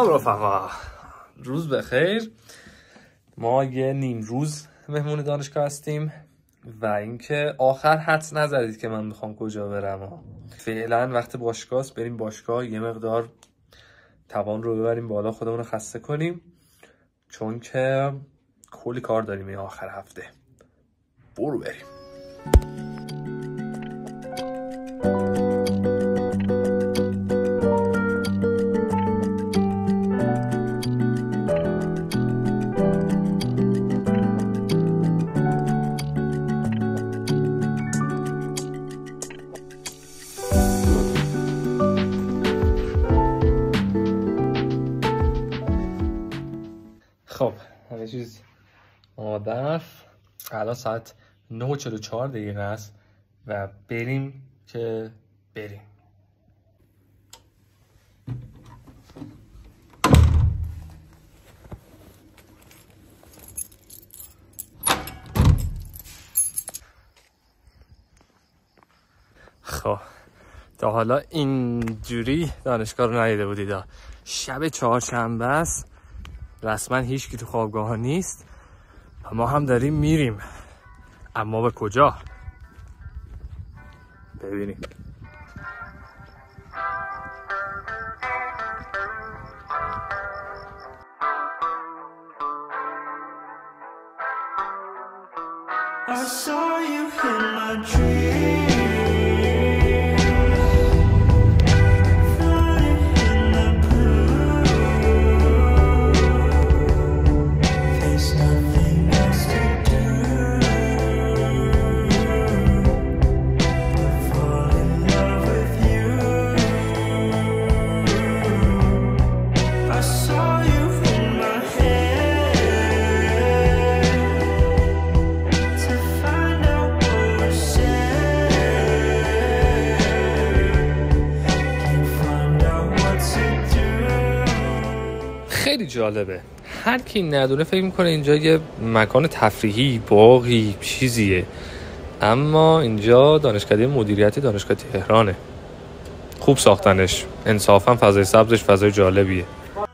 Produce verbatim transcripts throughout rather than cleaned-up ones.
سلام رفقا، روز بخیر. ما یه نیم روز مهمون دانشگاه هستیم و اینکه آخر حدس نزدید که من میخوام کجا برم. فعلا وقت باشگاه است، بریم باشگاه یه مقدار توان رو ببریم بالا، خودمون رو خسته کنیم، چون که کلی کار داریم این آخر هفته. برو بریم. خب همه چیز آماده است. الان ساعت نه و چهل و چهار دقیقه است و بریم که بریم. خب تا حالا اینجوری دانشگاه رو ندیده بودید. شب چهارشنبه است، رسما هیچ کی تو خوابگاه ها نیست و ما هم داریم میریم، اما به کجا؟ ببینیم. I saw you in my dream. خیلی جالبه. هر کی ندونه فکر میکنه اینجا یه مکان تفریحی، باغی، چیزیه، اما اینجا دانشکده مدیریت دانشگاه تهرانه. خوب ساختنش، انصافا فضای سبزش فضای جالبیه.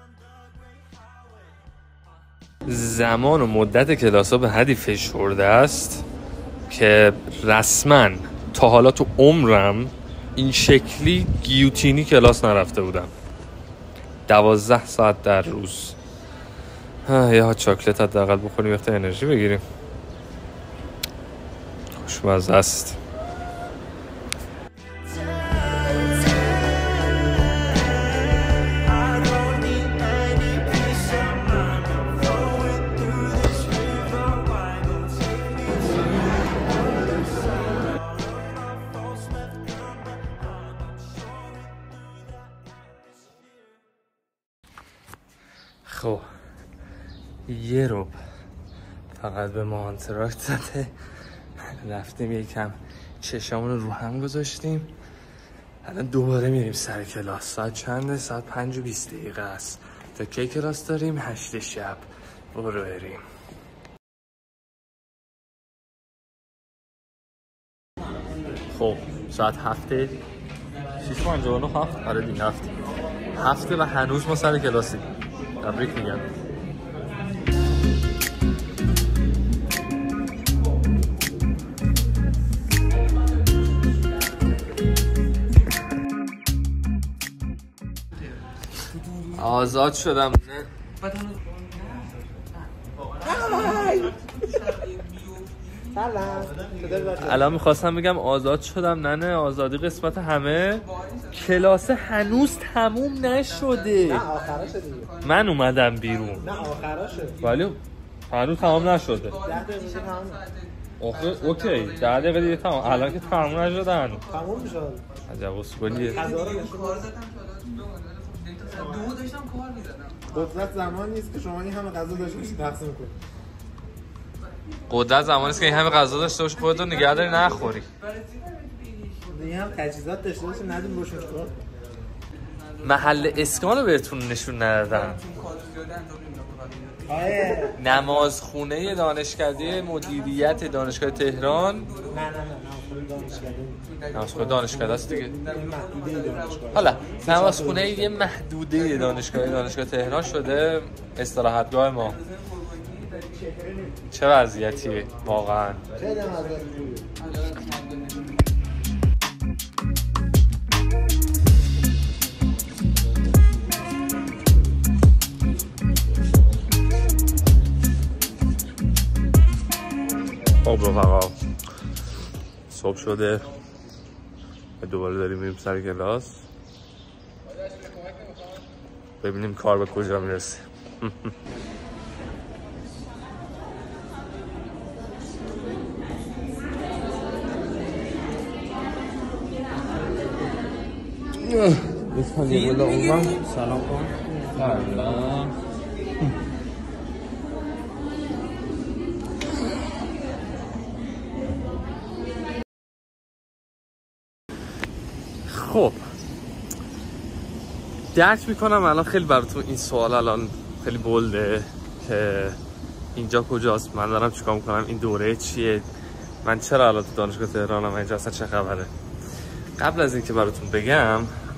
زمان و مدت کلاسا به حدی فشرده است که رسما تا حالا تو عمرم این شکلی گیوتینی کلاس نرفته بودم. دوازده ساعت در روز. یه ها چاکلت حداقل بخوریم وقت انرژی بگیریم. خوشمزه است. خب یه رو فقط به ما آنتراکت زده، رفتیم یکم چشامون رو هم گذاشتیم. الان دوباره میریم سر کلاس. ساعت چنده؟ ساعت پنج و بیست دقیقه است. تا کی کلاس داریم؟ هشت شب. برو بریم. خب ساعت هفته شیش پنجاه و نه هفت آره دیگه هفته هفته و هنوز ما سر کلاسی. تبریک میگم. آزاد شدم. الان میخواستم بگم آزاد شدم. نه نه، آزادی قسمت همه. کلاس هنوز تموم نشده. نه آخرشه دیگه. من اومدم بیرون. نه آخرشه. ولی هنوز تمام نشده. ده دقیقه تمام. اوکی اوکی ده دقیقه دیگه تمام. الان که تمام نشدن. تموم میشه. عجب اسکولیه. کار داشتم دو داشتم کار می‌زدم. قدرت زمان نیست که شما این همه غذا داشته باشید تقسیم کنید. قدرت زمانی است که این همه غذا داشته باشی خودت رو نگه داری نخوری. دیگه هم تجهیزات داشته باشی ندیم روشون چیکار. محل اسکان رو بهتون نشون ندادم. نمازخونه دانشکده مدیریت دانشگاه تهران. نه نه نه نمازخونه دانشکده. نمازخونه دانشکده است دیگه. محدوده دانشگاه. حالا نمازخونه یه محدوده دانشگاه دانشگاه تهران شده استراحتگاه ما. چه وضعیتیه واقعا؟ خیلی وضعیت خب رفقا صبح شده دوباره داریم میریم سر کلاس ببینیم کار به کجا میرسه. سلام کن. سلام. خب درک میکنم الان خیلی براتون این سوال الان خیلی بولده که اینجا کجاست، من دارم چیکار میکنم، این دوره چیه، من چرا الان تو دانشگاه تهرانم، اینجا اصلا چه خبره. قبل از اینکه براتون بگم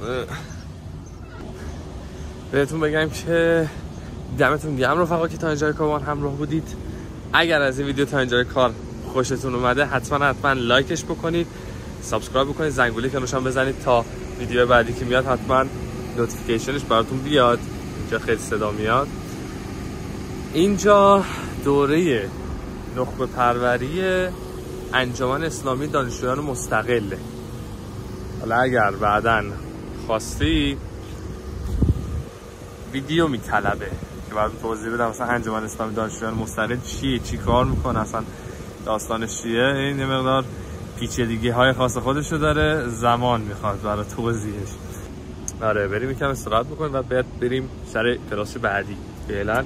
بهتون بگم که دمتون گرم رفقا که تا اینجای کار همراه بودید. اگر از این ویدیو تا اینجای کار خوشتون اومده حتما حتما لایکش بکنید، سابسکرایب بکنید، زنگوله کنارش هم بزنید تا ویدیو بعدی که میاد حتما نوتیفیکیشنش براتون بیاد. اینجا خیلی صدا میاد. اینجا دوره نخبه پروری انجمن اسلامی دانشجویان مستقله. حالا اگر بعداً خواستی ویدیو میطلبه که براتون توضیح بدم مثلا انجمن اسلامی دانشجویان مستقل چیه، چی کار میکنه، اصلا داستانش چیه. این یه مقدار پیچیدگی های خاص خودشو داره، زمان میخواد برای توضیحش. آره بریم یکم استراحت بکنیم و بعد بریم سر کلاس بعدی. فعلا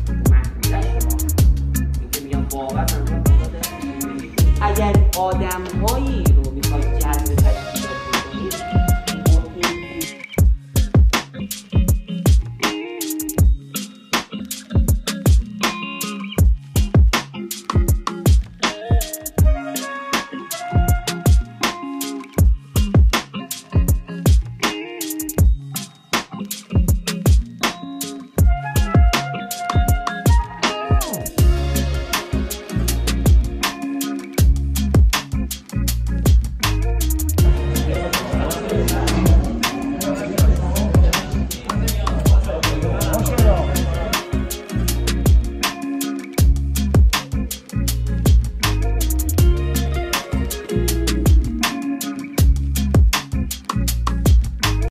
اگر آدم